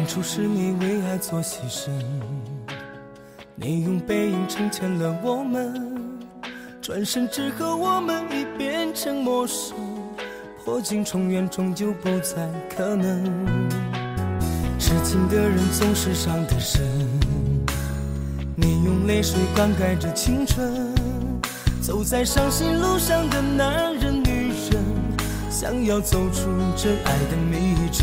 初是你为爱做牺牲，你用背影成全了我们，转身之后我们已变成陌生，破镜重圆终究不再可能。痴情的人总是伤得深，你用泪水灌溉着青春，走在伤心路上的男人女人，想要走出这爱的迷阵。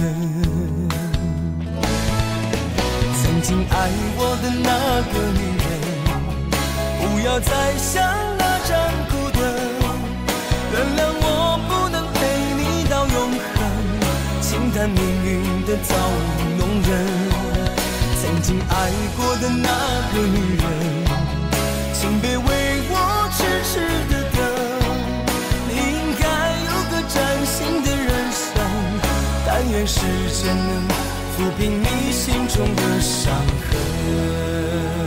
曾经爱我的那个女人，不要再像那盏孤灯，原谅我不能陪你到永恒，轻叹命运的造物弄人。曾经爱过的那个女人，请别为我痴痴的等，你应该有个崭新的人生，但愿时间能抚平你心中的伤痕。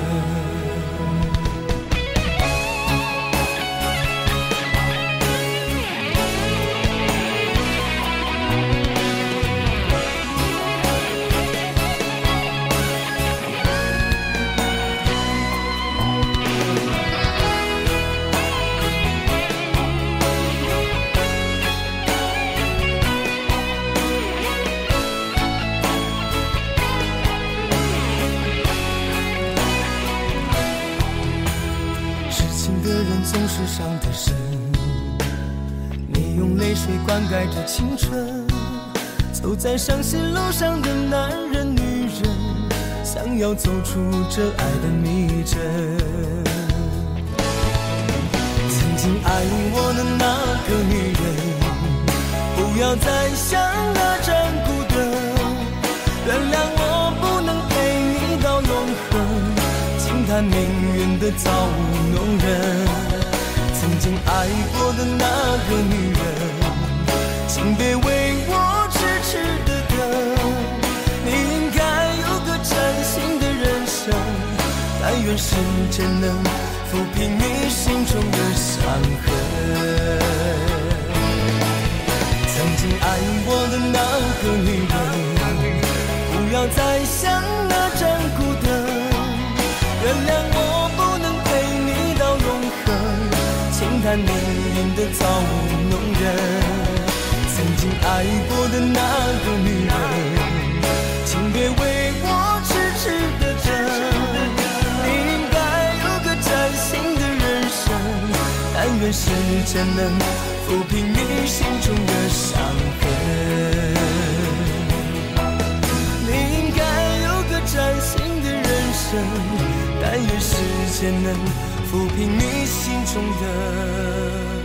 总是伤得深，你用泪水灌溉着青春，走在伤心路上的男人女人，想要走出这爱的迷阵。曾经爱我的那个女人，不要再像那盏孤灯，原谅我不能陪你到永恒，轻叹命运的造物弄人。曾经爱过的那个女人，请别为我痴痴的等，你应该有个崭新的人生，但愿时间能抚平你心中的伤痕。曾经爱我的那个女人，不要再像那盏孤灯，原谅我不能陪你到永恒，轻叹命运的造物弄人。曾经爱过的那个女人，请别为我痴痴的等，你应该有个崭新的人生，但愿时间能抚平你心中的伤痕。你应该有个崭新的人生，但愿时间能抚平你心中的